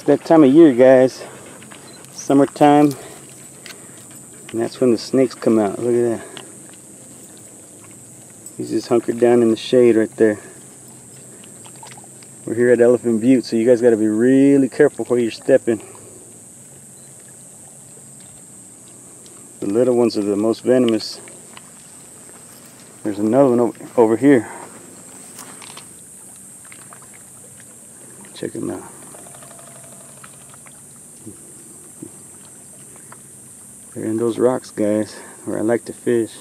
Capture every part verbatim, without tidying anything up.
that time of year, guys. Summertime. And that's when the snakes come out. Look at that. He's just hunkered down in the shade right there. We're here at Elephant Butte, so you guys got to be really careful where you're stepping. The little ones are the most venomous. There's another one over, over here. Check him out. They're in those rocks, guys, where I like to fish.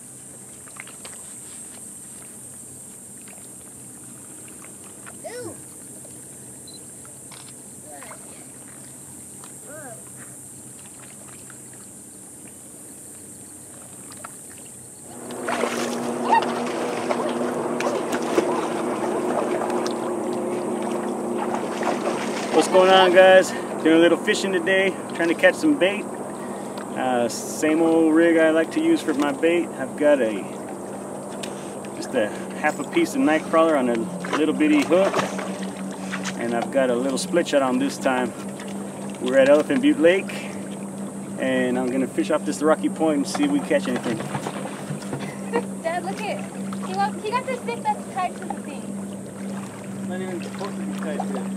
What's going on, guys? Doing a little fishing today, trying to catch some bait. Uh, same old rig I like to use for my bait. I've got a just a half a piece of night crawler on a little bitty hook, and I've got a little split shot on this time. We're at Elephant Butte Lake, and I'm gonna fish off this rocky point and see if we catch anything. Dad, look at he got, he got the stick that's tied to the thing. Not even supposed to be tied to it.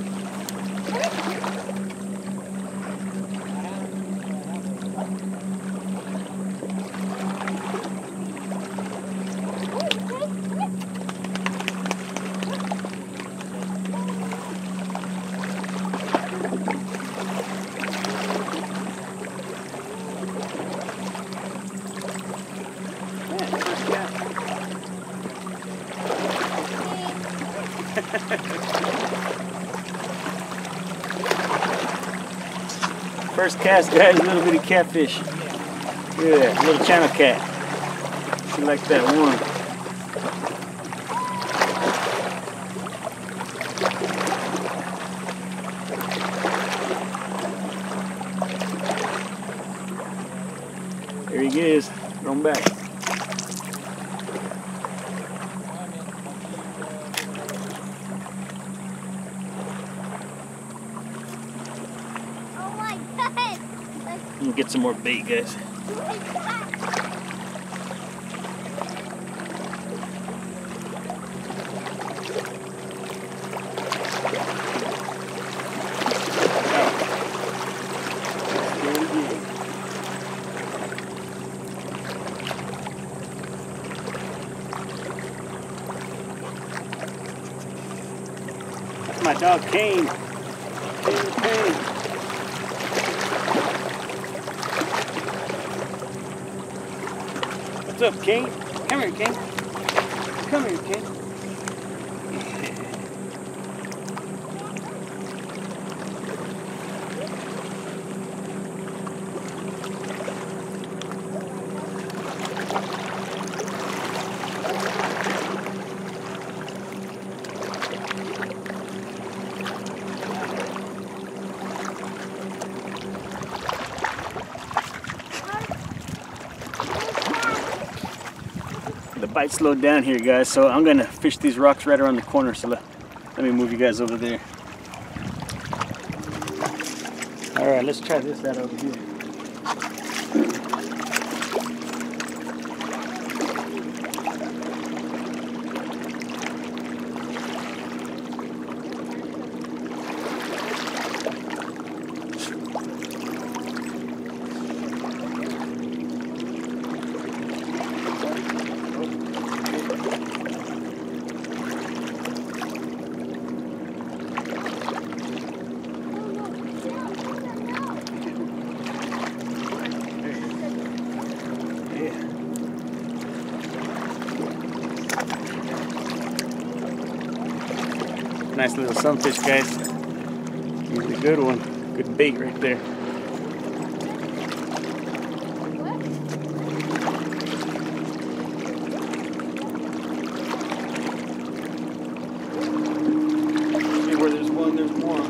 First cast, guys, a little bitty catfish. Yeah, little channel cat. She likes that one. There he is, going back. And get some more bait, guys. That's my dog Kane. Kane, Kane. What's up, King? Come here, King. Come here, King. The bite slowed down here, guys, so I'm gonna fish these rocks right around the corner. So let, let me move you guys over there. All right, let's try this out over here. Nice little sunfish, guys. He's a good one. Good bait right there. See where there's one, there's more.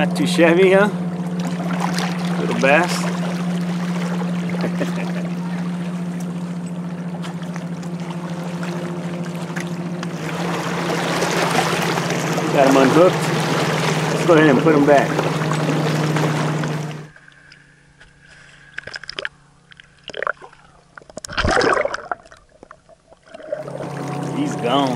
Not too shabby, huh? Little bass. Got him unhooked. Let's go ahead and put him back. He's gone.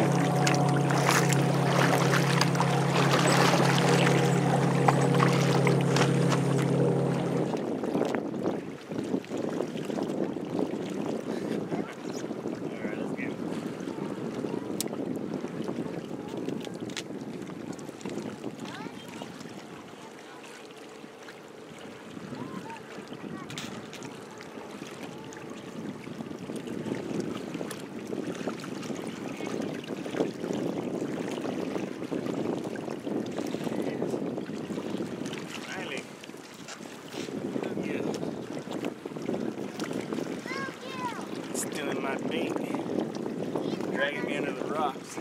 Stealing my bait, dragging me under the rocks.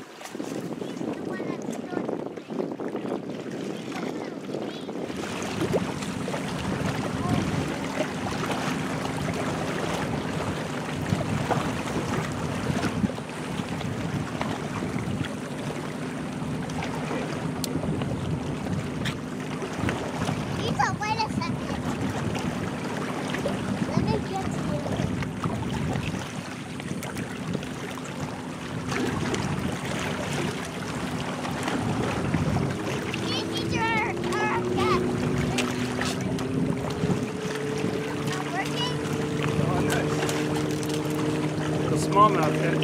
Lisa, wait a second. Let me get to you. Smallmouth there.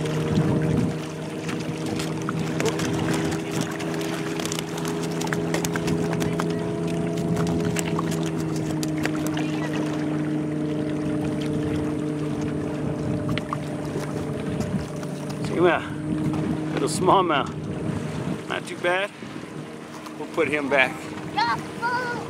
Check him out. Little smallmouth. Not too bad. We'll put him back. Got food.